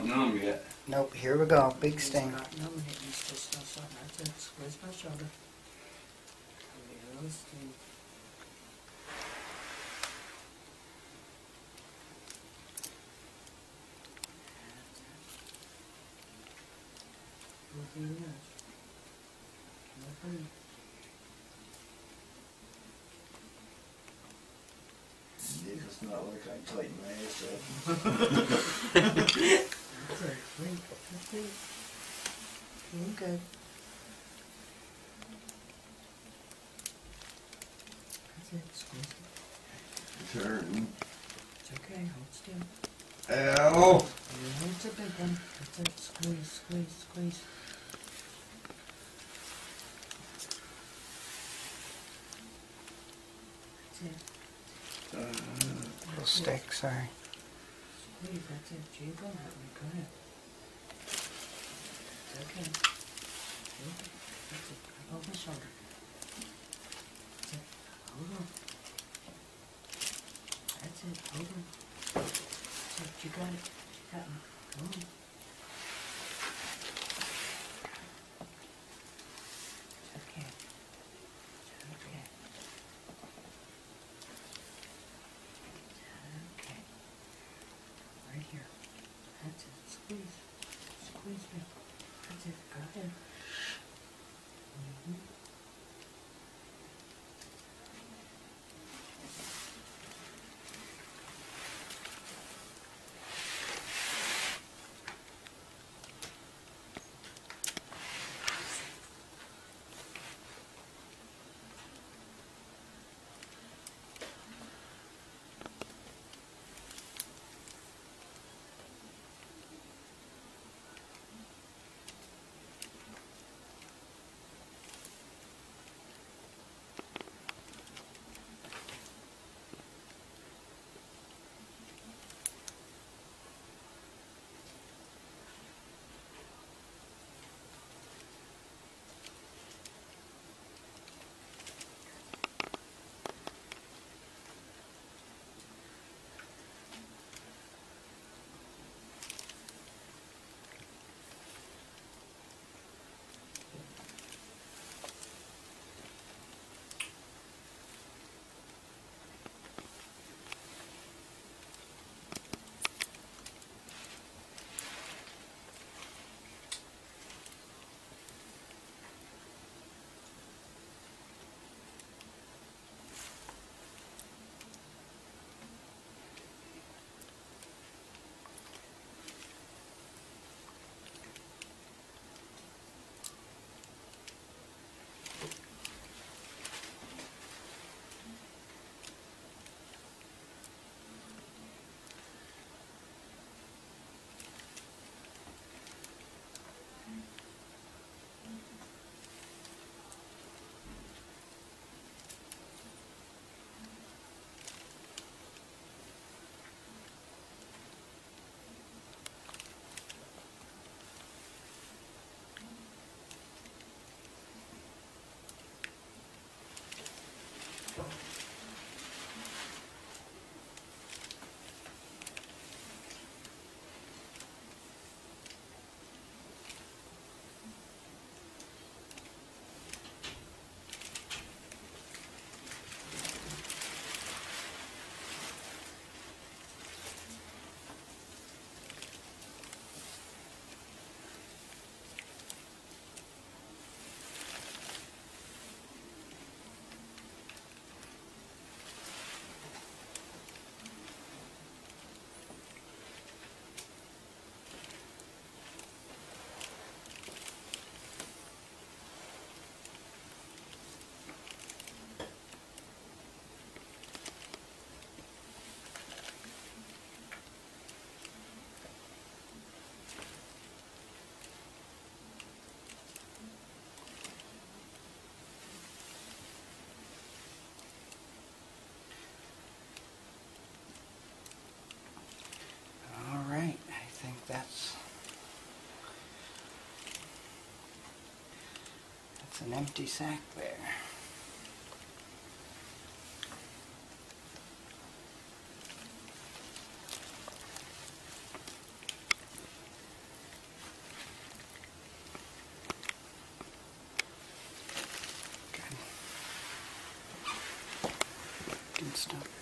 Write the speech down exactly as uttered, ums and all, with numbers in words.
not numb yet. Nope, here we go. Big sting. It's not numb yet. You still smell something. That's it. Squeeze my shoulder. Little sting. Nothing else. Nothing. It's not like I tighten my ass up. That's it. Wait. That's it. Doing good. That's it. Squeeze it. Turn. It's okay. Hold still. Ow! Yeah, it's a big one. That's it. Squeeze, squeeze, squeeze. That's it. Uh, Little stick, sorry. Squeeze, that's it. Gee, don't hurt me. Go ahead. It's okay. Okay. That's it. Up over my shoulder. That's it. Hold on. That's it. Hold on. That's it. You got it. You got me. Come on. It's okay. It's okay. It's okay. Right here. That's it. Squeeze. Squeeze me. That's it. Go ahead. Mm-hmm. That's that's an empty sac there. and stuff.